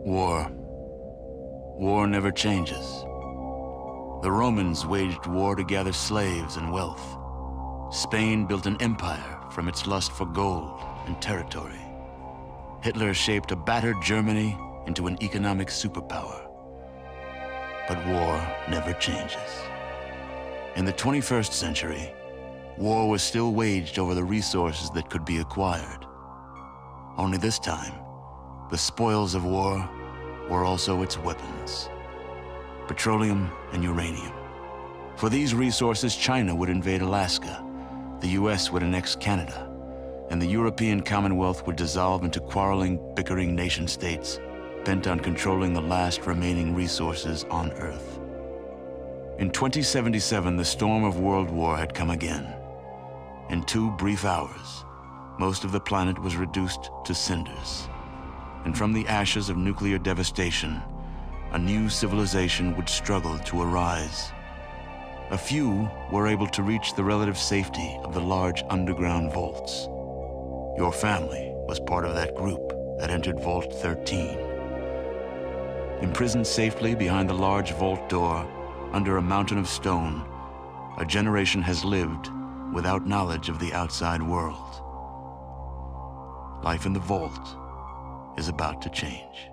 War. War never changes. The Romans waged war to gather slaves and wealth. Spain built an empire from its lust for gold and territory. Hitler shaped a battered Germany into an economic superpower. But war never changes. In the 21st century, war was still waged over the resources that could be acquired. Only this time, the spoils of war were also its weapons: petroleum and uranium. For these resources, China would invade Alaska, the US would annex Canada, and the European Commonwealth would dissolve into quarreling, bickering nation-states bent on controlling the last remaining resources on Earth. In 2077, the storm of World War had come again. In 2 brief hours, most of the planet was reduced to cinders. And from the ashes of nuclear devastation, a new civilization would struggle to arise. A few were able to reach the relative safety of the large underground vaults. Your family was part of that group that entered Vault 13. Imprisoned safely behind the large vault door, under a mountain of stone, a generation has lived without knowledge of the outside world. Life in the vault is about to change.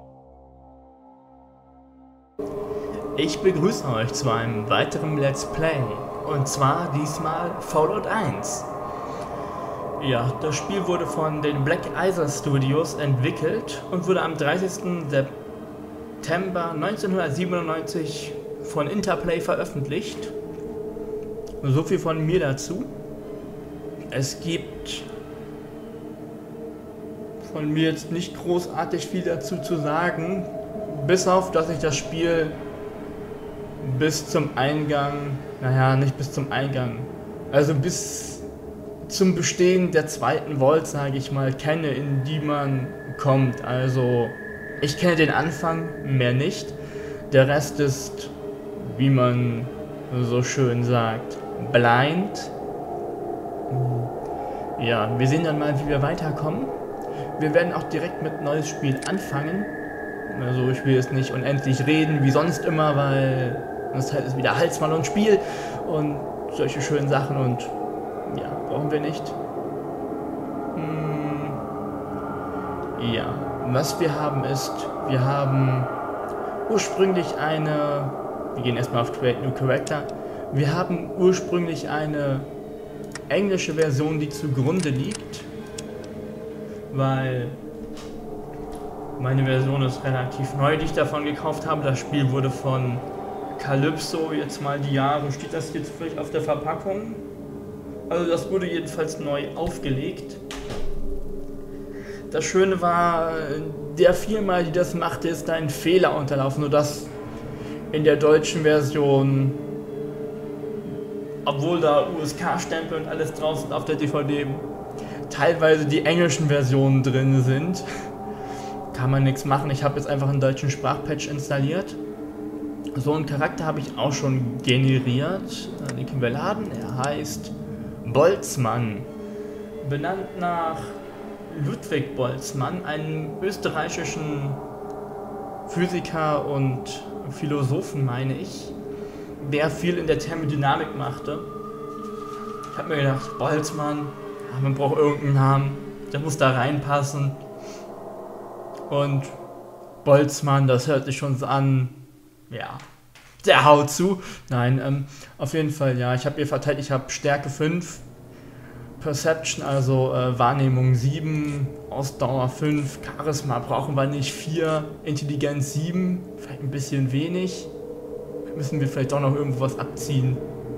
Ich begrüße euch zu einem weiteren Let's Play, und zwar diesmal Fallout 1. Ja, das Spiel wurde von den Black Isle Studios entwickelt und wurde am 30. September 1997 von Interplay veröffentlicht. So viel von mir dazu. Es gibt von mir jetzt nicht großartig viel dazu zu sagen, bis auf, dass ich das Spiel bis zum Eingang, naja, nicht bis zum Eingang, also bis zum Bestehen der zweiten Vault, sage ich mal, kenne, in die man kommt. Also ich kenne den Anfang, mehr nicht. Der Rest ist, wie man so schön sagt, blind. Ja, wir sehen dann mal, wie wir weiterkommen. Wir werden auch direkt mit neues Spiel anfangen. Also ich will jetzt nicht unendlich reden, wie sonst immer, weil das ist wieder Halsmann und Spiel und solche schönen Sachen, und ja, brauchen wir nicht. Ja, was wir haben ist, wir haben ursprünglich wir gehen erstmal auf Create New Character, wir haben ursprünglich eine englische Version, die zugrunde liegt, weil meine Version ist relativ neu, die ich davon gekauft habe. Das Spiel wurde von Calypso, jetzt mal die Jahre, steht das jetzt vielleicht auf der Verpackung? Also das wurde jedenfalls neu aufgelegt. Das Schöne war, der Firma, die das machte, ist da ein Fehler unterlaufen, sodass in der deutschen Version, obwohl da USK-Stempel und alles drauf sind auf der DVD, teilweise die englischen Versionen drin sind. Kann man nichts machen, ich habe jetzt einfach einen deutschen Sprachpatch installiert. So einen Charakter habe ich auch schon generiert, den können wir laden. Er heißt Boltzmann, benannt nach Ludwig Boltzmann, einem österreichischen Physiker und Philosophen, meine ich, der viel in der Thermodynamik machte. Ich habe mir gedacht, Boltzmann, ja, man braucht irgendeinen Namen, der muss da reinpassen. Und Boltzmann, das hört sich schon so an, ja, der haut zu. Nein, auf jeden Fall, ja, ich habe ihr verteilt, ich habe Stärke 5, Perception, also Wahrnehmung 7, Ausdauer 5, Charisma brauchen wir nicht 4, Intelligenz 7, vielleicht ein bisschen wenig. Müssen wir vielleicht doch noch irgendwo was abziehen.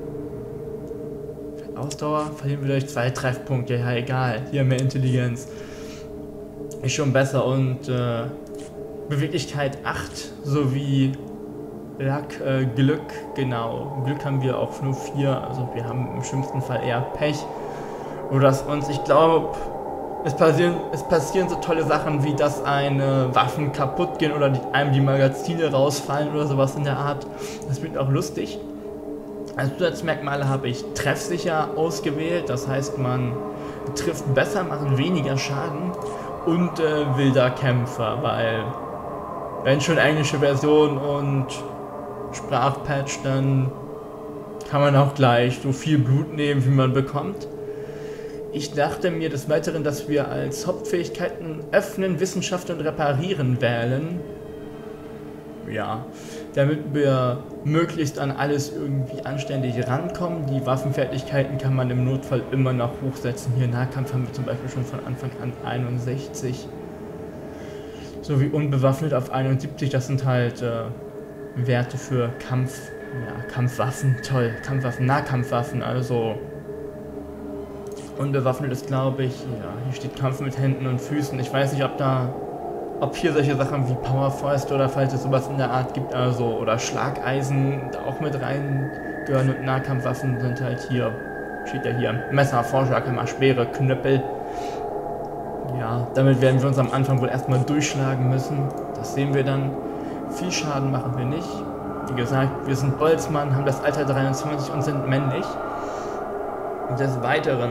Ausdauer verlieren wir durch 2 Treffpunkte, ja egal, hier mehr Intelligenz. Ist schon besser, und Beweglichkeit 8 sowie Glück, genau. Glück haben wir auch nur 4, also wir haben im schlimmsten Fall eher Pech. Oder uns, ich glaube, es passieren so tolle Sachen, wie dass eine Waffen kaputt gehen oder einem die Magazine rausfallen oder sowas in der Art. Das wird auch lustig. Als Zusatzmerkmale habe ich treffsicher ausgewählt, das heißt, man trifft besser, macht weniger Schaden, und wilder Kämpfer, weil Wenn schon englische Version und Sprachpatch, dann kann man auch gleich so viel Blut nehmen, wie man bekommt. Ich dachte mir des Weiteren, dass wir als Hauptfähigkeiten Öffnen, Wissenschaft und Reparieren wählen. Ja, damit wir möglichst an alles irgendwie anständig rankommen. Die Waffenfertigkeiten kann man im Notfall immer noch hochsetzen. Hier Nahkampf haben wir zum Beispiel schon von Anfang an 61. Sowie unbewaffnet auf 71, das sind halt Werte für Kampfwaffen, toll, Kampfwaffen, Nahkampfwaffen, also unbewaffnet ist, glaube ich, ja, hier steht Kampf mit Händen und Füßen. Ich weiß nicht, ob hier solche Sachen wie Powerfäuste oder falls es sowas in der Art gibt, also, oder Schlageisen da auch mit reingehören, und Nahkampfwaffen sind halt hier, steht ja hier, Messer, Vorschlaghammer, Speere, Knüppel. Ja, damit werden wir uns am Anfang wohl erstmal durchschlagen müssen. Das sehen wir dann. Viel Schaden machen wir nicht. Wie gesagt, wir sind Boltzmann, haben das Alter 23 und sind männlich. Und des Weiteren,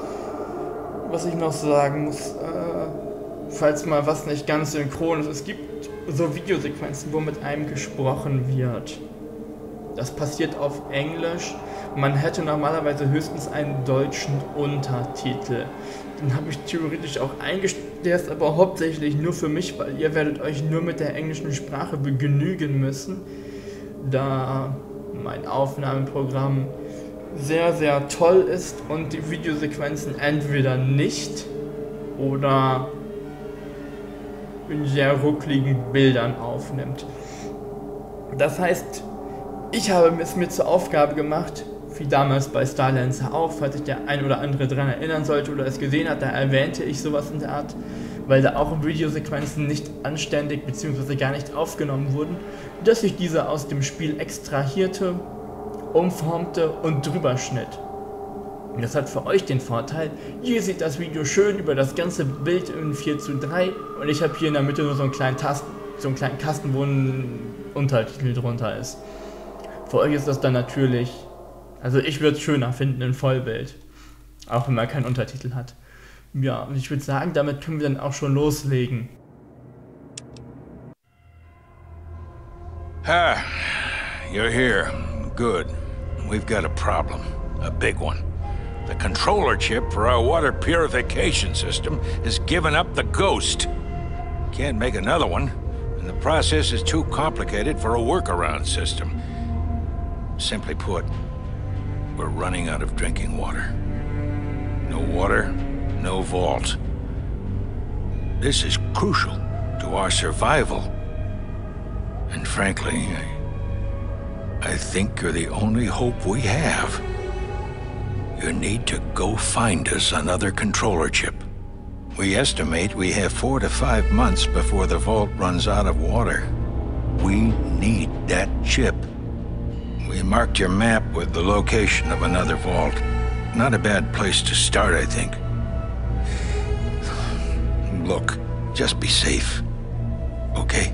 was ich noch sagen muss, falls mal was nicht ganz synchron ist, es gibt so Videosequenzen, wo mit einem gesprochen wird. Das passiert auf Englisch. Man hätte normalerweise höchstens einen deutschen Untertitel. Den habe ich theoretisch auch eingestellt, der ist aber hauptsächlich nur für mich, weil ihr werdet euch nur mit der englischen Sprache begnügen müssen, da mein Aufnahmeprogramm sehr, sehr toll ist und die Videosequenzen entweder nicht oder in sehr ruckligen Bildern aufnimmt. Das heißt, ich habe es mir zur Aufgabe gemacht, wie damals bei Starlancer auch, falls sich der ein oder andere daran erinnern sollte oder es gesehen hat, da erwähnte ich sowas in der Art, weil da auch Videosequenzen nicht anständig bzw. gar nicht aufgenommen wurden, dass ich diese aus dem Spiel extrahierte, umformte und drüber schnitt. Und das hat für euch den Vorteil, ihr seht das Video schön über das ganze Bild in 4:3 und ich habe hier in der Mitte nur so einen kleinen Kasten, wo ein Untertitel drunter ist. Für euch ist das dann natürlich, also ich würde es schöner finden in Vollbild, auch wenn man keinen Untertitel hat. Ja, und ich würde sagen, damit können wir dann auch schon loslegen. Ah, you're here. Good. We've got a problem. A big one. The controller chip for our water purification system has given up the ghost. Can't make another one, and the process is too complicated for a workaround system. Simply put, we're running out of drinking water. No water, no vault. This is crucial to our survival. And frankly, I think you're the only hope we have. You need to go find us another controller chip. We estimate we have 4 to 5 months before the vault runs out of water. We need that chip. We marked your map with the location of another vault. Not a bad place to start, I think. Look, just be safe. Okay?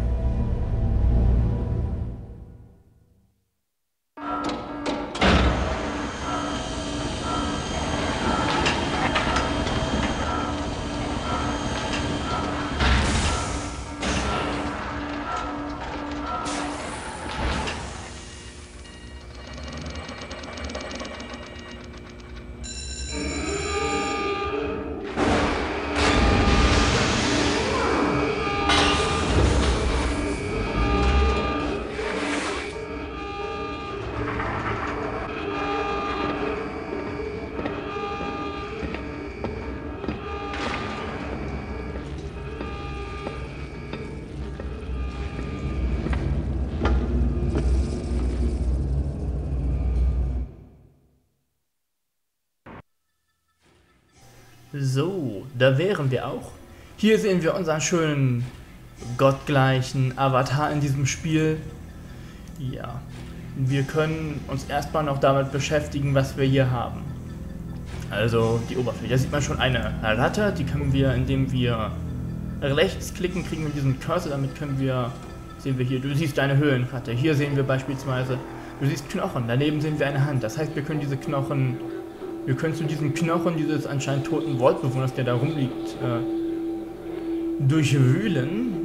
So, da wären wir auch. Hier sehen wir unseren schönen gottgleichen Avatar in diesem Spiel. Ja, wir können uns erstmal noch damit beschäftigen, was wir hier haben. Also die Oberfläche. Da sieht man schon eine Ratte, die können wir, indem wir rechts klicken, kriegen wir diesen Cursor, damit können wir, sehen wir hier, du siehst eine Höhlenratte. Hier sehen wir beispielsweise, du siehst Knochen, daneben sehen wir eine Hand. Das heißt, wir können diese Knochen, wir können zu diesen Knochen dieses anscheinend toten Vault-Bewohners, der da rumliegt, durchwühlen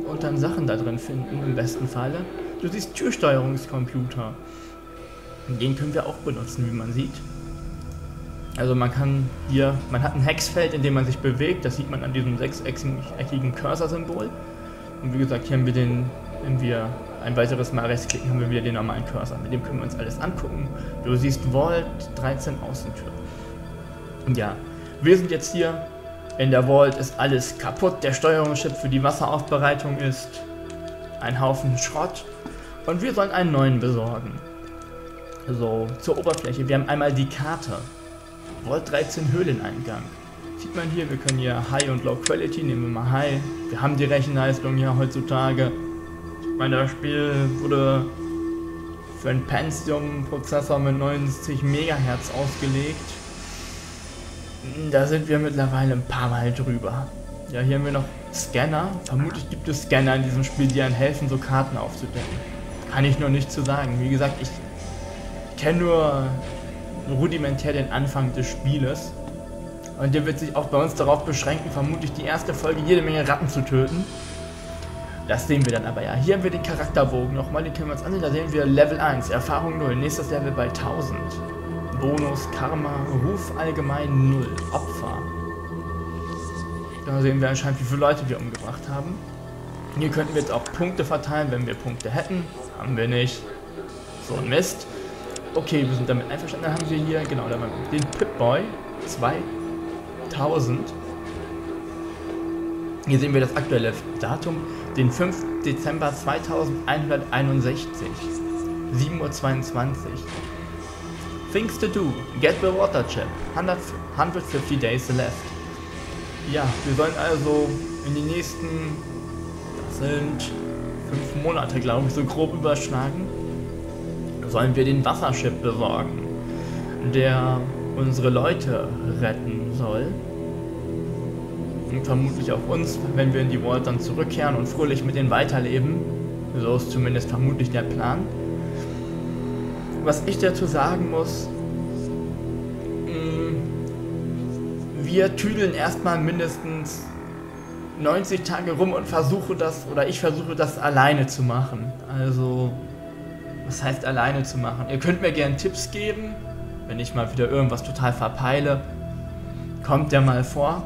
und dann Sachen da drin finden, im besten Falle. Du siehst Türsteuerungscomputer. Den können wir auch benutzen, wie man sieht. Also man hat ein Hexfeld, in dem man sich bewegt, das sieht man an diesem sechseckigen Cursor-Symbol. Und wie gesagt, hier haben wir wenn wir ein weiteres Mal rechtsklicken, haben wir wieder den normalen Cursor. Mit dem können wir uns alles angucken. Du siehst Vault 13 Außentür. Und ja, wir sind jetzt hier. In der Vault ist alles kaputt. Der Steuerungschip für die Wasseraufbereitung ist ein Haufen Schrott. Und wir sollen einen neuen besorgen. So, zur Oberfläche. Wir haben einmal die Karte. Vault 13 Höhleneingang. Sieht man hier, wir können hier High und Low Quality, nehmen wir mal High. Wir haben die Rechenleistung ja heutzutage. Ich meine, das Spiel wurde für einen Pentium-Prozessor mit 90 MHz ausgelegt. Da sind wir mittlerweile ein paar Mal drüber. Ja, hier haben wir noch Scanner. Vermutlich gibt es Scanner in diesem Spiel, die einem helfen, so Karten aufzudecken. Kann ich noch nicht zu sagen. Wie gesagt, ich kenne nur rudimentär den Anfang des Spieles. Und der wird sich auch bei uns darauf beschränken, vermutlich die erste Folge jede Menge Ratten zu töten. Das sehen wir dann aber ja. Hier haben wir den Charakterbogen nochmal, den können wir uns ansehen. Da sehen wir Level 1, Erfahrung 0, nächstes Level bei 1000. Bonus, Karma, Ruf allgemein 0, Opfer. Da sehen wir anscheinend, wie viele Leute wir umgebracht haben. Hier könnten wir jetzt auch Punkte verteilen, wenn wir Punkte hätten. Haben wir nicht. So ein Mist. Okay, wir sind damit einverstanden. Dann haben wir hier, genau, den Pip-Boy 2000. Hier sehen wir das aktuelle Datum, den 5. Dezember 2161. 7:22 Uhr. Things to do. Get the water chip. 150 days left. Ja, wir sollen also in die nächsten, das sind 5 Monate, glaube ich, so grob überschlagen, sollen wir den Wasserchip besorgen, der unsere Leute retten soll. Und vermutlich auch uns, wenn wir in die Vault dann zurückkehren und fröhlich mit denen weiterleben. So ist zumindest vermutlich der Plan. Was ich dazu sagen muss, wir tüdeln erstmal mindestens 90 Tage rum und ich versuche das alleine zu machen. Also, was heißt alleine zu machen? Ihr könnt mir gerne Tipps geben, wenn ich mal wieder irgendwas total verpeile, kommt ja mal vor,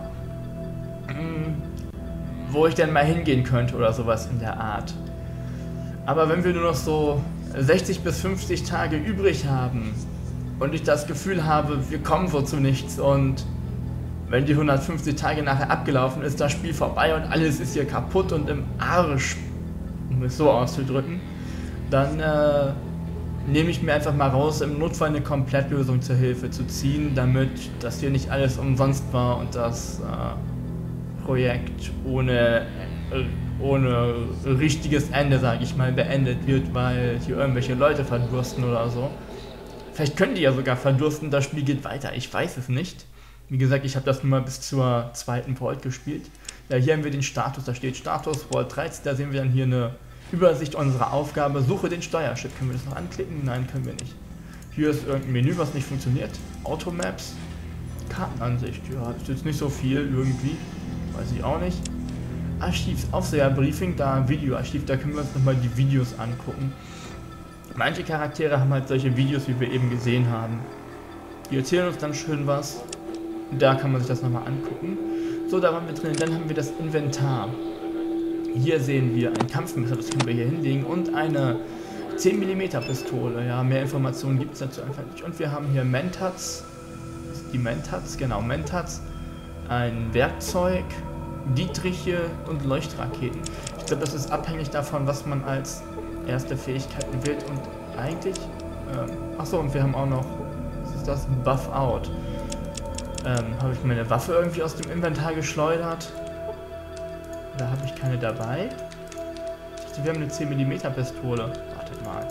wo ich denn mal hingehen könnte oder sowas in der Art. Aber wenn wir nur noch so 60 bis 50 Tage übrig haben und ich das Gefühl habe, wir kommen so zu nichts und wenn die 150 Tage nachher abgelaufen ist, das Spiel vorbei und alles ist hier kaputt und im Arsch, um es so auszudrücken, dann nehme ich mir einfach mal raus, im Notfall eine Komplettlösung zur Hilfe zu ziehen, damit das hier nicht alles umsonst war und das Projekt ohne richtiges Ende, sage ich mal, beendet wird, weil hier irgendwelche Leute verdursten oder so. Vielleicht können die ja sogar verdursten, das Spiel geht weiter, ich weiß es nicht. Wie gesagt, ich habe das nur mal bis zur 2. Vault gespielt. Ja, hier haben wir den Status, da steht Status Vault 13, da sehen wir dann hier eine Übersicht unserer Aufgabe. Suche den Steuerchip. Können wir das noch anklicken? Nein, können wir nicht. Hier ist irgendein Menü, was nicht funktioniert. Automaps. Kartenansicht. Ja, das ist jetzt nicht so viel irgendwie. Weiß ich auch nicht. Archivs, Aufseherbriefing, da Videoarchiv, da können wir uns nochmal die Videos angucken. Manche Charaktere haben halt solche Videos, wie wir eben gesehen haben. Die erzählen uns dann schön was. Da kann man sich das nochmal angucken. So, da waren wir drin. Dann haben wir das Inventar. Hier sehen wir ein Kampfmesser, das können wir hier hinlegen, und eine 10 mm Pistole. Ja, mehr Informationen gibt es dazu einfach nicht. Und wir haben hier Mentats. Die Mentats, genau, Mentats. Ein Werkzeug, Dietriche und Leuchtraketen. Ich glaube, das ist abhängig davon, was man als erste Fähigkeiten wählt. Und eigentlich, achso, und wir haben auch noch, was ist das? Buff Out. Habe ich meine Waffe irgendwie aus dem Inventar geschleudert? Da habe ich keine dabei. Ich dachte, wir haben eine 10 mm Pistole. Wartet mal.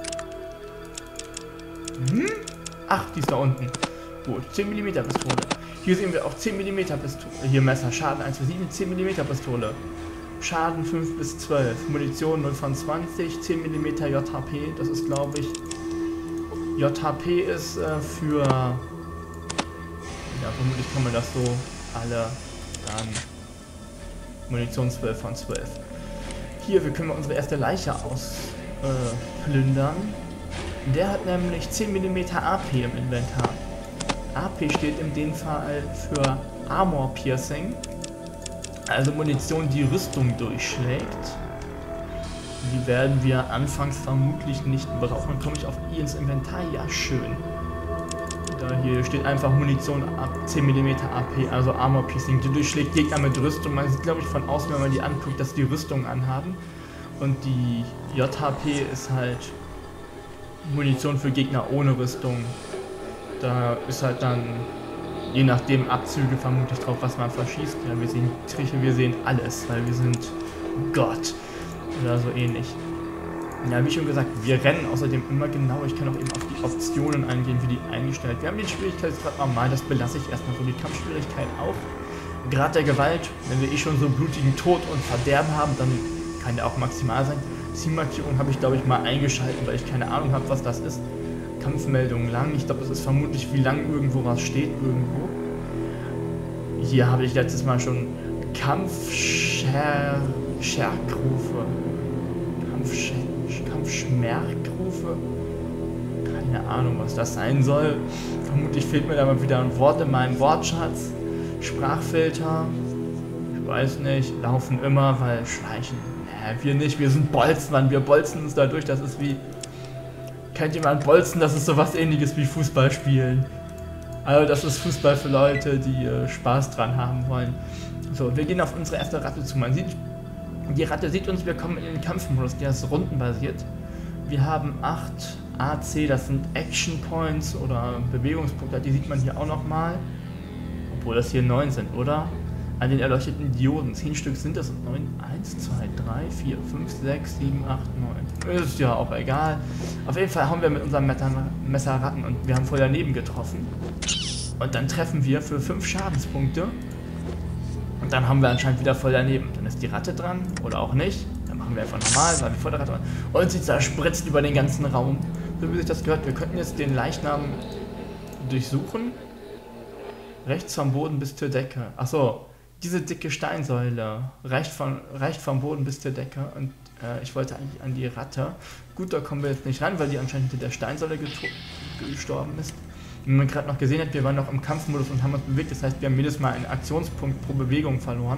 Ach, die ist da unten. Gut, 10 mm Pistole. Hier sehen wir auch 10 mm Pistole. Hier Messer, Schaden 1 bis 7, 10 mm Pistole. Schaden 5 bis 12. Munition 0 von 20, 10 mm JHP. Das ist, glaube ich, JHP ist für... Ja, vermutlich kann man das so alle dann... Munition 12 von 12. Hier, wir können mal unsere erste Leiche ausplündern. Der hat nämlich 10 mm AP im Inventar. AP steht in dem Fall für Armor Piercing. Also Munition, die Rüstung durchschlägt. Die werden wir anfangs vermutlich nicht brauchen. Komme ich auf I ins Inventar? Ja, schön. Da hier steht einfach Munition ab 10 mm AP, also Armor Piercing. Die durchschlägt Gegner mit Rüstung. Man sieht, glaube ich, von außen, wenn man die anguckt, dass die Rüstung anhaben. Und die JHP ist halt Munition für Gegner ohne Rüstung. Da ist halt dann, je nachdem, Abzüge vermutlich drauf, was man verschießt. Ja, wir sehen Triche, wir sehen alles, weil wir sind Gott. Oder so ähnlich. Ja, wie schon gesagt, wir rennen außerdem immer genau. Ich kann auch eben auf die Optionen eingehen, wie die eingestellt. Wir haben den Schwierigkeitsgrad normal, das belasse ich erstmal so. Die Kampfschwierigkeit auch. Grad der Gewalt, wenn wir schon so blutigen Tod und Verderben haben, dann kann der auch maximal sein. Zielmarkierung habe ich, glaube ich, mal eingeschaltet, weil ich keine Ahnung habe, was das ist. Kampfmeldung lang. Ich glaube, das ist vermutlich, wie lang irgendwo was steht, irgendwo. Hier habe ich letztes Mal schon Kampfschmerkrufe. Kampfschmerkrufe? Keine Ahnung, was das sein soll. Vermutlich fehlt mir da mal wieder ein Wort in meinem Wortschatz. Sprachfilter. Ich weiß nicht. Laufen immer, weil schleichen. Wir nicht. Wir sind Bolzmann. Wir bolzen uns dadurch. Das ist wie... Kennt jemand Bolzen? Das ist sowas ähnliches wie Fußball spielen. Also das ist Fußball für Leute, die Spaß dran haben wollen. So, wir gehen auf unsere erste Ratte zu. Man sieht, die Ratte sieht uns, wir kommen in den Kampfmodus, der ist rundenbasiert. Wir haben 8 AC, das sind Action Points oder Bewegungspunkte, die sieht man hier auch nochmal. Obwohl das hier 9 sind, oder? An den erleuchteten Dioden. 10 Stück sind das und 9. 1, 2, 3, 4, 5, 6, 7, 8, 9. Ist ja auch egal. Auf jeden Fall haben wir mit unserem Messer Ratten und wir haben voll daneben getroffen. Und dann treffen wir für 5 Schadenspunkte. Und dann haben wir anscheinend wieder voll daneben. Dann ist die Ratte dran oder auch nicht. Dann machen wir einfach normal, weil wir vor der Ratte waren. Und sie zerspritzt über den ganzen Raum. So wie sich das gehört. Wir könnten jetzt den Leichnam durchsuchen. Rechts vom Boden bis zur Decke. Achso, diese dicke Steinsäule reicht vom Boden bis zur Decke. Und ich wollte eigentlich an die Ratte. Gut, da kommen wir jetzt nicht ran, weil die anscheinend hinter der Steinsäule gestorben ist. Wie man gerade noch gesehen hat, wir waren noch im Kampfmodus und haben uns bewegt. Das heißt, wir haben jedes Mal einen Aktionspunkt pro Bewegung verloren.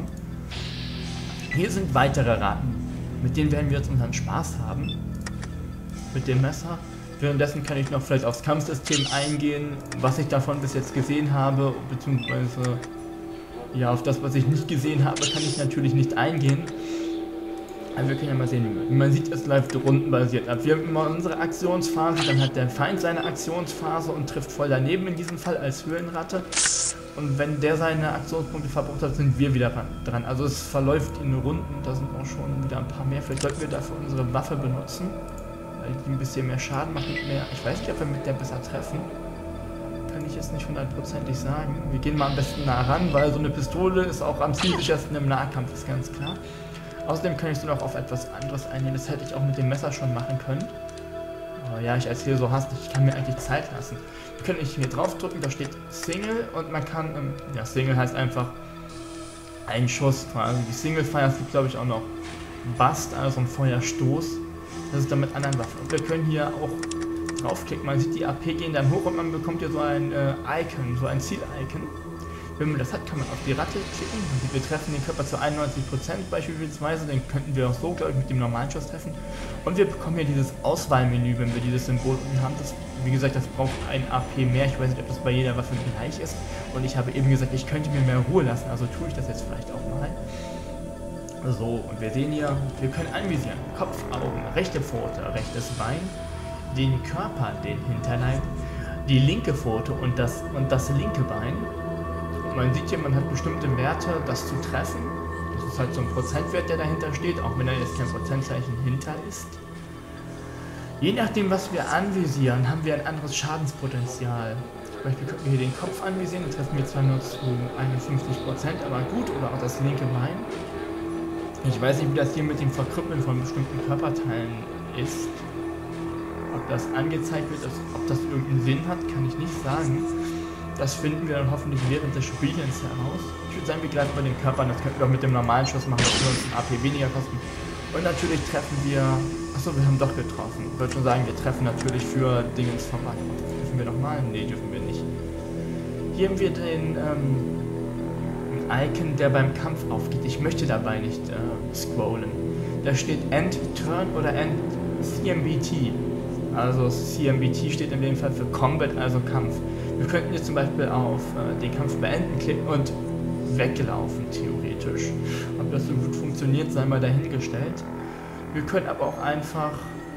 Hier sind weitere Ratten. Mit denen werden wir jetzt unseren Spaß haben. Mit dem Messer. Währenddessen kann ich noch vielleicht aufs Kampfsystem eingehen, was ich davon bis jetzt gesehen habe, beziehungsweise ja, auf das, was ich nicht gesehen habe, kann ich natürlich nicht eingehen. Aber wir können ja mal sehen, wie man sieht, es läuft rundenbasiert ab. Wir haben immer unsere Aktionsphase, dann hat der Feind seine Aktionsphase und trifft voll daneben in diesem Fall als Höhlenratte. Und wenn der seine Aktionspunkte verbraucht hat, sind wir wieder dran. Also es verläuft in Runden, da sind auch schon wieder ein paar mehr. Vielleicht sollten wir dafür unsere Waffe benutzen, weil die ein bisschen mehr Schaden macht. Ich weiß nicht, ob wir mit der besser treffen. Kann ich jetzt nicht hundertprozentig sagen. Wir gehen mal am besten nah ran, weil so eine Pistole ist auch am zielsichersten im Nahkampf, ist ganz klar. Außerdem kann ich so noch auf etwas anderes eingehen. Das hätte ich auch mit dem Messer schon machen können. Aber ja, ich erzähle so hastig, ich kann mir eigentlich Zeit lassen. Wir können hier drauf drücken, da steht Single und man kann, ja, Single heißt einfach ein Schuss quasi. Die Single Fires gibt, glaube ich, auch noch Bust, also ein Feuerstoß. Das ist dann mit anderen Waffen. Und wir können hier auch draufklicken, man sieht die AP gehen dann hoch und man bekommt hier so ein Icon, so ein Ziel-Icon. Wenn man das hat, kann man auf die Ratte klicken. Wir treffen den Körper zu 91% beispielsweise, den könnten wir auch so, glaube ich, mit dem normalen Schuss treffen. Und wir bekommen hier dieses Auswahlmenü, wenn wir dieses Symbol haben. Das, wie gesagt, das braucht ein AP mehr. Ich weiß nicht, ob das bei jeder Waffe gleich ist. Und ich habe eben gesagt, ich könnte mir mehr Ruhe lassen, also tue ich das jetzt vielleicht auch mal. So, und wir sehen hier, wir können anvisieren. Kopf, Augen, rechte Pfote, rechtes Bein, den Körper, den Hinterleib, die linke Pfote und das linke Bein. Man sieht hier, man hat bestimmte Werte, das zu treffen. Das ist halt so ein Prozentwert, der dahinter steht, auch wenn da jetzt kein Prozentzeichen hinter ist. Je nachdem, was wir anvisieren, haben wir ein anderes Schadenspotenzial. Zum Beispiel können wir hier den Kopf anvisieren, dann treffen wir zwar nur zu 51%, aber gut, oder auch das linke Bein. Ich weiß nicht, wie das hier mit dem Verkrüppeln von bestimmten Körperteilen ist. Ob das angezeigt wird, ob das irgendeinen Sinn hat, kann ich nicht sagen. Das finden wir dann hoffentlich während des Spielens heraus. Ich würde sagen, wir gleiten bei den Körpern, das könnten wir auch mit dem normalen Schuss machen, das würde uns ein AP weniger kosten. Und natürlich treffen wir... Achso, wir haben doch getroffen. Ich würde schon sagen, wir treffen natürlich für Dingens vom Mann. Dürfen wir nochmal? Nee, dürfen wir nicht. Hier haben wir den Icon, der beim Kampf aufgeht. Ich möchte dabei nicht scrollen. Da steht End Turn oder End CMBT. Also CMBT steht in dem Fall für Combat, also Kampf. Wir könnten jetzt zum Beispiel auf den Kampf beenden klicken und weglaufen, theoretisch. Ob das so gut funktioniert, sei mal dahingestellt. Wir können aber auch einfach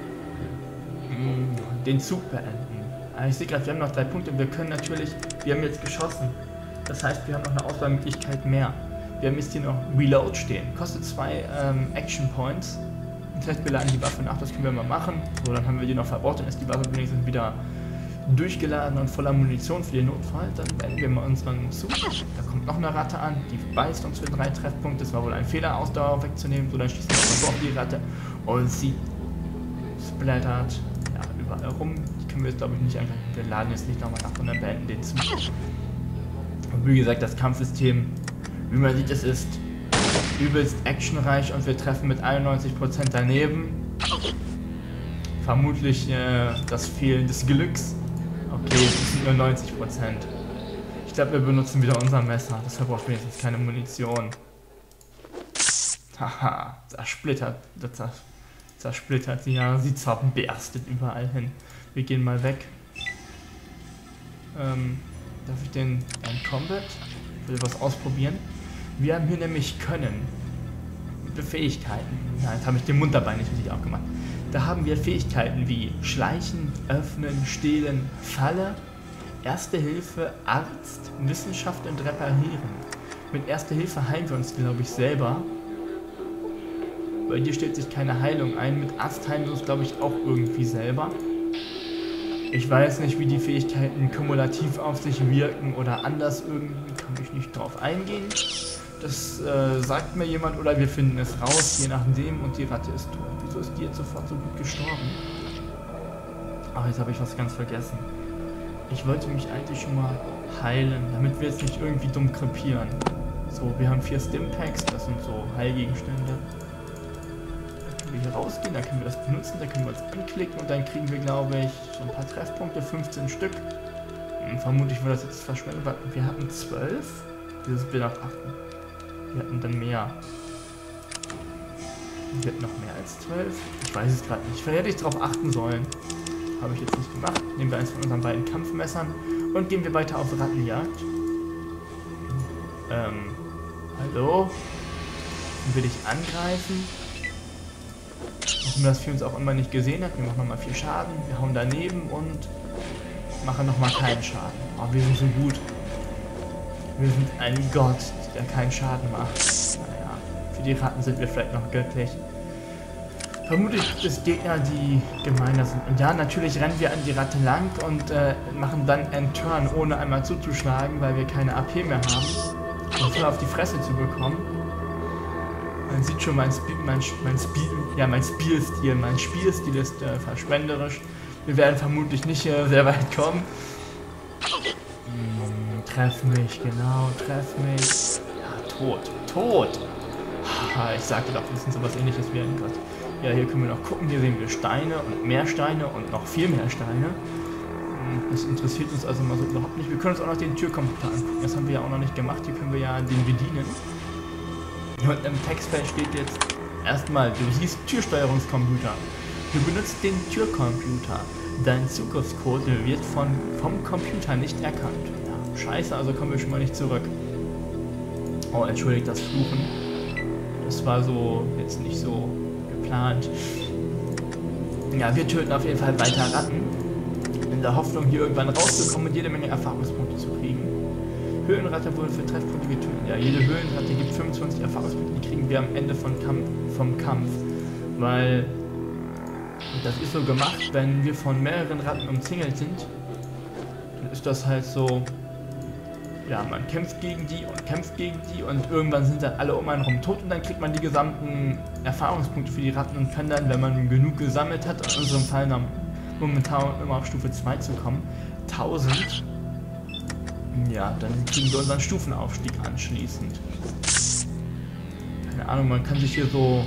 den Zug beenden. Ich sehe gerade, wir haben noch 3 Punkte. Wir können natürlich, wir haben jetzt geschossen. Das heißt, wir haben noch eine Auswahlmöglichkeit mehr. Wir haben jetzt hier noch Reload stehen. Kostet 2 Action Points. Das heißt, wir laden die Waffe nach, das können wir mal machen. So, dann haben wir die noch verbraucht, dann ist die Waffe wenigstens wieder durchgeladen und voller Munition für den Notfall. Dann beenden wir mal unseren Zug. Da kommt noch eine Ratte an, die beißt uns für 3 Treffpunkte. Das war wohl ein Fehler, Ausdauer wegzunehmen. So, dann schießen wir auf die Ratte und sie splattert ja, überall rum. Die können wir jetzt, glaube ich, nicht angreifen. Wir laden jetzt nicht nochmal nach, sondern beenden den Zug. Und wie gesagt, das Kampfsystem, wie man sieht, es ist übelst actionreich und wir treffen mit 91% daneben. Vermutlich das Fehlen des Glücks. Okay, es sind nur 90%. Ich glaube, wir benutzen wieder unser Messer. Das verbraucht wenigstens keine Munition. Haha, zersplittert sie, ja, sie zerberstet überall hin. Wir gehen mal weg. Darf ich den Combat? Ich will was ausprobieren. Wir haben hier nämlich Können. Fähigkeiten. Ja, jetzt habe ich den Mund dabei nicht richtig aufgemacht. Da haben wir Fähigkeiten wie Schleichen, Öffnen, Stehlen, Falle, Erste Hilfe, Arzt, Wissenschaft und Reparieren. Mit Erste Hilfe heilen wir uns, glaube ich, selber. Bei dir stellt sich keine Heilung ein. Mit Arzt heilen wir uns, glaube ich, auch irgendwie selber. Ich weiß nicht, wie die Fähigkeiten kumulativ auf sich wirken oder anders irgendwie. Kann ich nicht drauf eingehen. Das sagt mir jemand oder wir finden es raus, je nachdem, und die Ratte ist tot. Wieso ist die jetzt sofort so gut gestorben? Ach, jetzt habe ich was ganz vergessen. Ich wollte mich eigentlich schon mal heilen, damit wir jetzt nicht irgendwie dumm krepieren. So, wir haben 4 Stimpacks, das sind so Heilgegenstände. Da können wir hier rausgehen, da können wir das benutzen, da können wir uns anklicken und dann kriegen wir, glaube ich, so ein paar Treffpunkte, 15 Stück. Vermutlich wird das jetzt verschwendet, weil wir hatten 12. Dieses Bild auf 8. Wir hatten dann mehr. Wir hatten noch mehr als 12. Ich weiß es gerade nicht. Vielleicht hätte ich darauf achten sollen. Habe ich jetzt nicht gemacht. Nehmen wir eins von unseren beiden Kampfmessern und gehen wir weiter auf Rattenjagd. Hallo? Will ich angreifen? Warum das für uns auch immer nicht gesehen hat. Wir machen nochmal 4 Schaden. Wir hauen daneben und machen nochmal keinen Schaden. Oh, wir sind so gut. Wir sind ein Gott, der keinen Schaden macht. Naja, für die Ratten sind wir vielleicht noch göttlich. Vermutlich gibt es Gegner, die gemeiner sind. Und ja, natürlich rennen wir an die Ratte lang und machen dann einen Turn, ohne einmal zuzuschlagen, weil wir keine AP mehr haben. Um voll auf die Fresse zu bekommen. Man sieht schon, mein Spielstil ist verschwenderisch. Wir werden vermutlich nicht sehr weit kommen. Treff mich, genau, treff mich. Ja, tot. Ich sagte doch, wir sind sowas ähnliches wie ein Gott. Ja, hier können wir noch gucken, hier sehen wir Steine und mehr Steine und noch viel mehr Steine. Das interessiert uns also mal so überhaupt nicht. Wir können uns auch noch den Türcomputer angucken, das haben wir ja auch noch nicht gemacht, hier können wir ja den bedienen. Und im Textfeld steht jetzt erstmal, du siehst Türsteuerungscomputer. Du benutzt den Türcomputer. Dein Zugriffscode wird vom Computer nicht erkannt. Ja, scheiße, also kommen wir schon mal nicht zurück. Oh, entschuldigt das Fluchen. Das war so jetzt nicht so geplant. Ja, wir töten auf jeden Fall weiter Ratten. In der Hoffnung, hier irgendwann rauszukommen und jede Menge Erfahrungspunkte zu kriegen. Höhlenratte wurde für Treffpunkte getötet. Ja, jede Höhlenratte gibt 25 Erfahrungspunkte. Die kriegen wir am Ende vom Kampf. Weil das ist so gemacht, wenn wir von mehreren Ratten umzingelt sind, dann ist das halt so, ja, man kämpft gegen die und irgendwann sind dann alle um einen rum tot und dann kriegt man die gesamten Erfahrungspunkte für die Ratten und kann dann, wenn man genug gesammelt hat, in unserem Fall momentan immer auf Stufe 2 zu kommen, 1000, ja, dann kriegen wir unseren Stufenaufstieg anschließend. Keine Ahnung, man kann sich hier so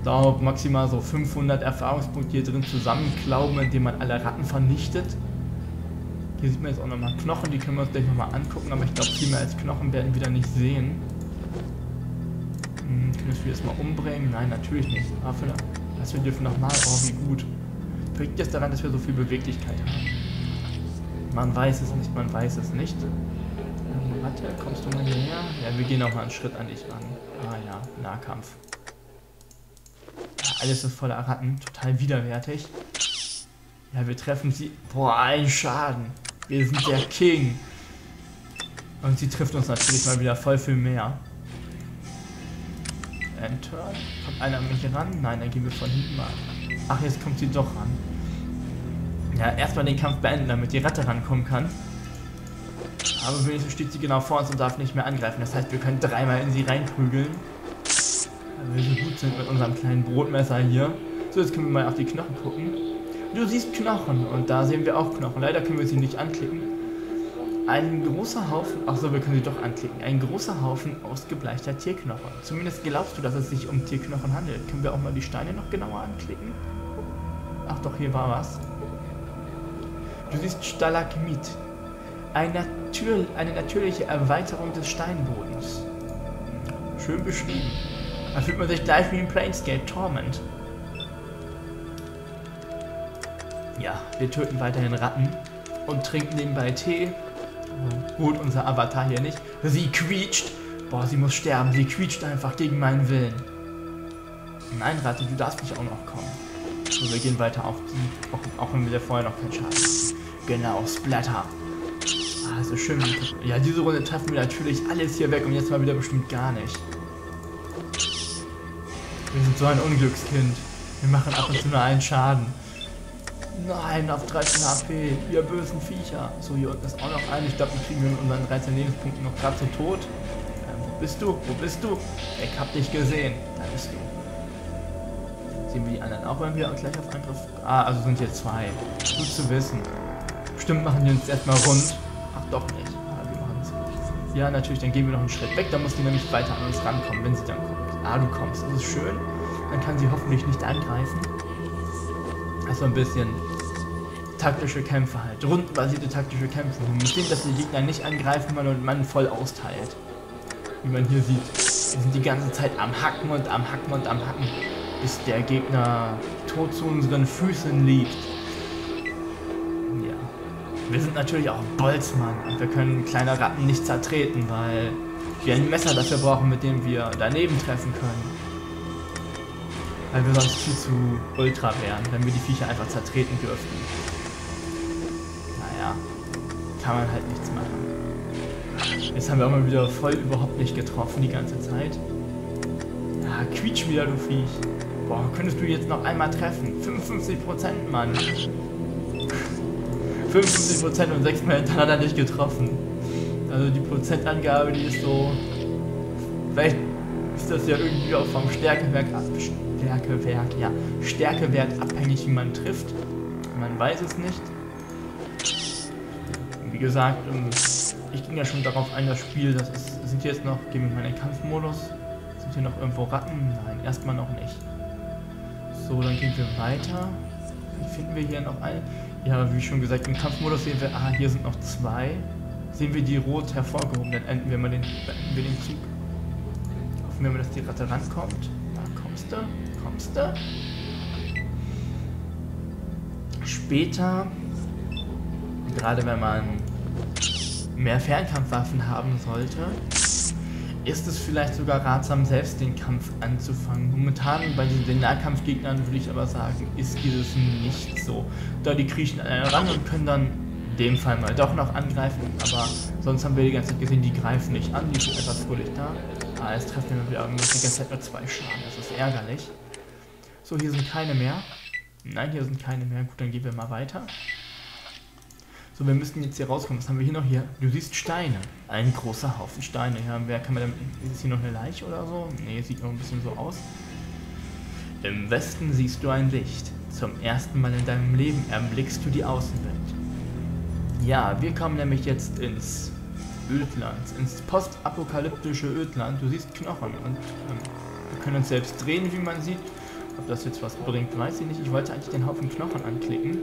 Da maximal so 500 Erfahrungspunkte hier drin zusammenklauben, indem man alle Ratten vernichtet. Hier sieht man jetzt auch nochmal Knochen, die können wir uns gleich nochmal angucken, aber ich glaube, viel mehr als Knochen werden wir da nicht sehen. Können wir das mal umbringen? Nein, natürlich nicht. Aber wir dürfen nochmal. Oh, wie gut. Liegt es daran, dass wir so viel Beweglichkeit haben? Man weiß es nicht, man weiß es nicht. Warte, kommst du mal hierher? Ja, wir gehen noch mal einen Schritt an dich ran. Ah ja, Nahkampf. Ja, alles ist voller Ratten, total widerwärtig. Ja, wir treffen sie. Boah, ein Schaden. Wir sind der King. Und sie trifft uns natürlich mal wieder voll viel mehr. Enter. Kommt einer an mich ran? Nein, dann gehen wir von hinten mal. Ach, jetzt kommt sie doch ran. Ja, erstmal den Kampf beenden, damit die Ratte rankommen kann. Aber wenigstens steht sie genau vor uns und darf nicht mehr angreifen. Das heißt, wir können dreimal in sie reinprügeln. Weil wir so gut sind mit unserem kleinen Brotmesser hier. So, jetzt können wir mal auf die Knochen gucken. Du siehst Knochen und da sehen wir auch Knochen. Leider können wir sie nicht anklicken. Ein großer Haufen, achso, wir können sie doch anklicken. Ein großer Haufen ausgebleichter Tierknochen. Zumindest glaubst du, dass es sich um Tierknochen handelt. Können wir auch mal die Steine noch genauer anklicken? Ach doch, hier war was. Du siehst Stalagmit. Eine natürliche Erweiterung des Steinbodens. Schön beschrieben. Da fühlt man sich gleich wie im Planescape Torment. Ja, wir töten weiterhin Ratten und trinken nebenbei Tee. Gut, unser Avatar hier nicht. Sie quietscht. Boah, sie muss sterben. Sie quietscht einfach gegen meinen Willen. Nein, Ratte, du darfst nicht auch noch kommen. So, wir gehen weiter auf die. Auch wenn wir vorher noch keinen Schaden haben. Genau, Splatter. Ah, so schön. Ja, diese Runde treffen wir natürlich alles hier weg und jetzt mal wieder bestimmt gar nicht. Wir sind so ein Unglückskind. Wir machen ab und zu nur einen Schaden. Nein, auf 13 HP. Ihr bösen Viecher. So, hier unten ist auch noch ein. Ich glaube, wir kriegen mit unseren 13 Lebenspunkten noch gerade so tot. Wo bist du? Wo bist du? Ich hab dich gesehen. Da bist du. Sehen wir die anderen auch, wenn wir gleich auf Angriff... Ah, also sind hier zwei. Gut zu wissen. Bestimmt machen die uns erstmal rund. Ach, doch nicht. Ah, wir machen es nicht. Ja, natürlich, dann gehen wir noch einen Schritt weg. Dann muss die nämlich weiter an uns rankommen, wenn sie dann kommt. Ah, du kommst. Das ist schön. Dann kann sie hoffentlich nicht angreifen. Also ein bisschen taktische Kämpfe halt. Rundenbasierte taktische Kämpfe. Man muss sehen, dass die Gegner nicht angreifen, wenn man voll austeilt. Wie man hier sieht. Wir sind die ganze Zeit am Hacken und am Hacken und am Hacken. Bis der Gegner tot zu unseren Füßen liegt. Ja. Wir sind natürlich auch Boltzmann. Und wir können kleine Ratten nicht zertreten, weil wir ein Messer dafür brauchen, mit dem wir daneben treffen können. Weil wir sonst viel zu ultra wären, wenn wir die Viecher einfach zertreten dürften. Naja, kann man halt nichts machen. Jetzt haben wir auch mal wieder voll überhaupt nicht getroffen die ganze Zeit. Ja, quietsch wieder, du Viech. Boah, könntest du jetzt noch einmal treffen? 55%, Mann. 55% und 6 Mal hintereinander nicht getroffen. Also die Prozentangabe, die ist so... Vielleicht ist das ja irgendwie auch vom Stärkewert abhängig, wie man trifft. Man weiß es nicht. Wie gesagt, ich ging ja schon darauf ein, das Spiel, das ist, sind hier jetzt noch, gehen wir mal in den Kampfmodus. Sind hier noch irgendwo Ratten? Nein, erstmal noch nicht. So, dann gehen wir weiter. Dann finden wir hier noch einen. Ja, wie schon gesagt, im Kampfmodus sehen wir, ah, hier sind noch zwei. Sehen wir die rot hervorgehoben, dann beenden wir den Zug. Hoffen wir mal, dass die Ratte rankommt. Da kommst du. Kommst du? Später, gerade wenn man mehr Fernkampfwaffen haben sollte, ist es vielleicht sogar ratsam, selbst den Kampf anzufangen. Momentan bei den Nahkampfgegnern würde ich aber sagen, ist dieses nicht so. Da die kriechen an einen ran und können dann in dem Fall mal doch noch angreifen, aber sonst haben wir die ganze Zeit gesehen, die greifen nicht an, die sind etwas fröhlich da. Ah, jetzt treffen wir wieder die ganze Zeit nur 2 Schaden, das ist ärgerlich. So, hier sind keine mehr. Nein, hier sind keine mehr. Gut, dann gehen wir mal weiter. So, wir müssten jetzt hier rauskommen. Was haben wir hier noch? Hier, du siehst Steine. Ein großer Haufen Steine. Ja, wer kann man damit... Ist hier noch eine Leiche oder so? Nee, sieht noch ein bisschen so aus. Im Westen siehst du ein Licht. Zum ersten Mal in deinem Leben erblickst du die Außenwelt. Ja, wir kommen nämlich jetzt ins Ödland. Ins postapokalyptische Ödland. Du siehst Knochen und wir können uns selbst drehen, wie man sieht. Ob das jetzt was bringt, weiß ich nicht. Ich wollte eigentlich den Haufen Knochen anklicken.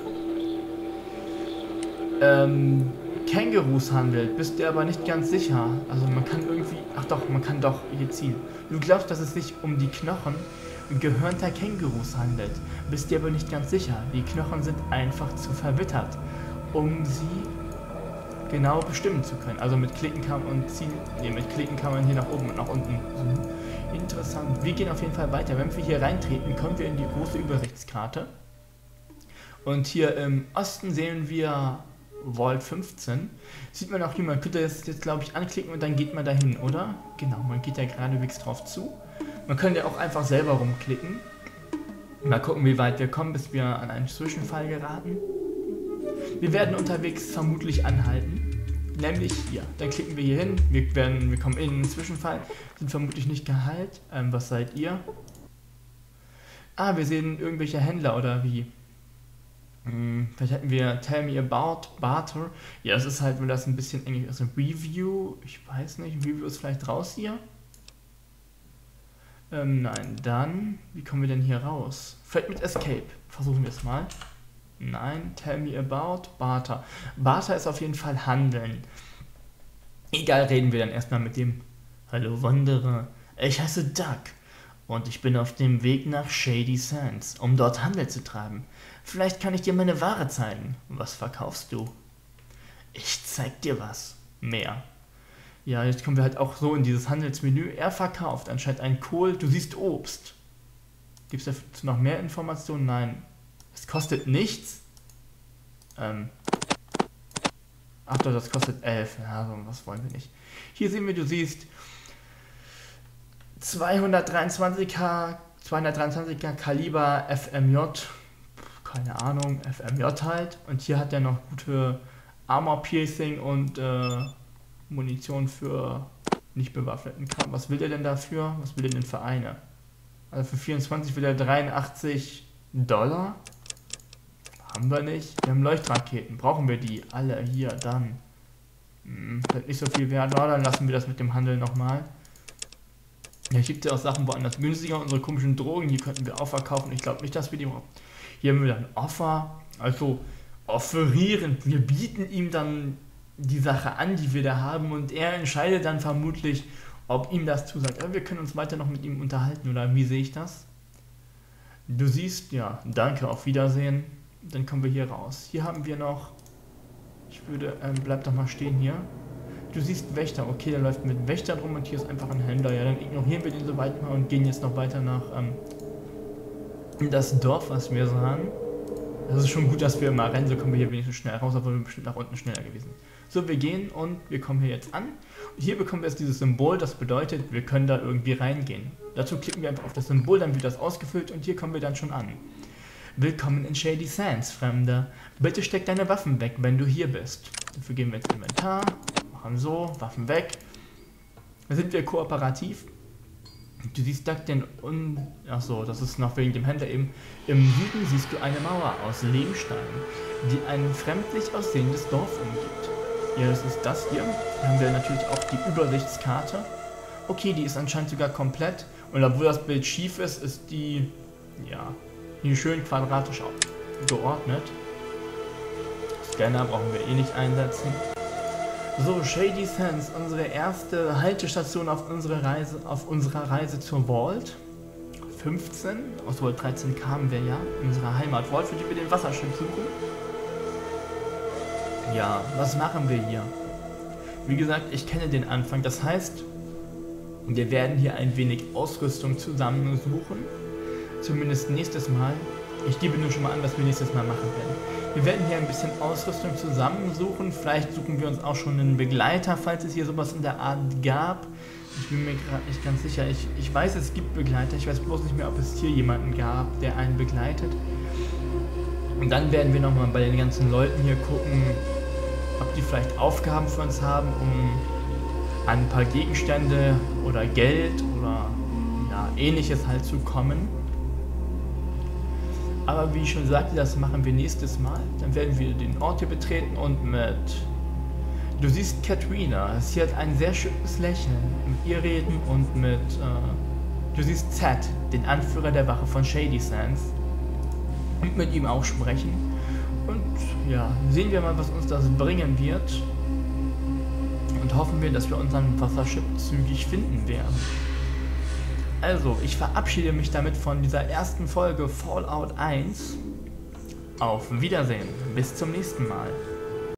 Kängurus handelt, bist dir aber nicht ganz sicher. Also man kann irgendwie... Ach doch, man kann doch hier ziehen. Du glaubst, dass es sich um die Knochen gehörnter Kängurus handelt, bist dir aber nicht ganz sicher. Die Knochen sind einfach zu verwittert, um sie genau bestimmen zu können. Also mit Klicken kann man ziehen... Ne, mit Klicken kann man hier nach oben und nach unten zoomen. Interessant. Wir gehen auf jeden Fall weiter. Wenn wir hier reintreten, kommen wir in die große Übersichtskarte. Und hier im Osten sehen wir Vault 15. Sieht man auch hier, man könnte das jetzt glaube ich anklicken und dann geht man dahin, oder? Genau, man geht ja geradewegs drauf zu. Man könnte ja auch einfach selber rumklicken. Mal gucken, wie weit wir kommen, bis wir an einen Zwischenfall geraten. Wir werden unterwegs vermutlich anhalten. Nämlich hier. Dann klicken wir hier hin. Wir kommen in einen Zwischenfall. Sind vermutlich nicht geheilt. Was seid ihr? Ah, wir sehen irgendwelche Händler oder wie? Vielleicht hätten wir Tell me about Barter. Ja, das ist halt, wenn das ein bisschen englisch ist. Also Review, ich weiß nicht, Review ist vielleicht raus hier. Nein, dann, wie kommen wir denn hier raus? Vielleicht mit Escape. Versuchen wir es mal. Nein, Tell me about Barter. Barter ist auf jeden Fall Handeln. Egal, reden wir dann erstmal mit dem. Hallo Wanderer, ich heiße Doug und ich bin auf dem Weg nach Shady Sands, um dort Handel zu treiben. Vielleicht kann ich dir meine Ware zeigen. Was verkaufst du? Ich zeig dir was. Mehr. Ja, jetzt kommen wir halt auch so in dieses Handelsmenü. Er verkauft anscheinend einen Kohl. Du siehst Obst. Gibt es dazu noch mehr Informationen? Nein. Es kostet nichts. Ach doch, das kostet 11. Ja, so was wollen wir nicht. Hier sehen wir, du siehst 223er Kaliber FMJ. Keine Ahnung, FMJ halt. Und hier hat er noch gute Armor Piercing und Munition für nicht bewaffneten Kram. Was will er denn dafür? Was will er denn für eine? Also für 24 will er $83. Haben wir nicht. Wir haben Leuchtraketen. Brauchen wir die alle hier dann? Vielleicht nicht so viel wert. Oh, dann lassen wir das mit dem Handel nochmal. Ja, gibt ja auch Sachen woanders günstiger. Unsere komischen Drogen, die könnten wir auch verkaufen. Ich glaube nicht, dass wir die brauchen. Hier haben wir dann Offer. Also offerieren. Wir bieten ihm dann die Sache an, die wir da haben. Und er entscheidet dann vermutlich, ob ihm das zusagt. Aber wir können uns weiter noch mit ihm unterhalten. Oder wie sehe ich das? Du siehst, ja, danke, auf Wiedersehen. Dann kommen wir hier raus. Hier haben wir noch, ich würde, bleib doch mal stehen hier. Du siehst Wächter, okay, der läuft mit Wächter rum und hier ist einfach ein Händler. Ja, dann ignorieren wir den so weit mal und gehen jetzt noch weiter nach in das Dorf, was wir sahen. Das ist schon gut, dass wir mal rennen, so kommen wir hier wenigstens schnell raus, obwohl wir bestimmt nach unten schneller gewesen. So, wir gehen und wir kommen hier jetzt an. Und hier bekommen wir jetzt dieses Symbol, das bedeutet, wir können da irgendwie reingehen. Dazu klicken wir einfach auf das Symbol, dann wird das ausgefüllt und hier kommen wir dann schon an. Willkommen in Shady Sands, Fremder. Bitte steck deine Waffen weg, wenn du hier bist. Dafür gehen wir ins Inventar, machen so, Waffen weg. Da sind wir kooperativ. Du siehst Doug Achso, das ist noch wegen dem Händler eben. Im Süden siehst du eine Mauer aus Lehmstein, die ein fremdlich aussehendes Dorf umgibt. Ja, das ist das hier. Hier haben wir natürlich auch die Übersichtskarte. Okay, die ist anscheinend sogar komplett. Und obwohl das Bild schief ist, ist die, ja, hier schön quadratisch geordnet. Scanner brauchen wir eh nicht einsetzen. So, Shady Sands, unsere erste Haltestation auf unserer Reise zur Vault 15. Aus Vault 13 kamen wir ja, unsere Heimat Vault, für die wir den Wasserschiff suchen. Ja, was machen wir hier? Wie gesagt, ich kenne den Anfang, das heißt, wir werden hier ein wenig Ausrüstung zusammensuchen. Zumindest nächstes Mal. Ich gebe nur schon mal an, was wir nächstes Mal machen werden. Wir werden hier ein bisschen Ausrüstung zusammensuchen. Vielleicht suchen wir uns auch schon einen Begleiter, falls es hier sowas in der Art gab. Ich bin mir gerade nicht ganz sicher. Ich weiß, es gibt Begleiter. Ich weiß bloß nicht mehr, ob es hier jemanden gab, der einen begleitet. Und dann werden wir nochmal bei den ganzen Leuten hier gucken, ob die vielleicht Aufgaben für uns haben, um an ein paar Gegenstände oder Geld oder ja, ähnliches halt zu kommen. Aber wie ich schon sagte, das machen wir nächstes Mal. Dann werden wir den Ort hier betreten und mit... Du siehst Katrina, sie hat ein sehr schönes Lächeln. Mit ihr reden und mit... Du siehst Zed, den Anführer der Wache von Shady Sands, und mit ihm auch sprechen. Und ja, sehen wir mal, was uns das bringen wird. Und hoffen wir, dass wir unseren Wassership zügig finden werden. Also, ich verabschiede mich damit von dieser ersten Folge Fallout 1. Auf Wiedersehen, bis zum nächsten Mal.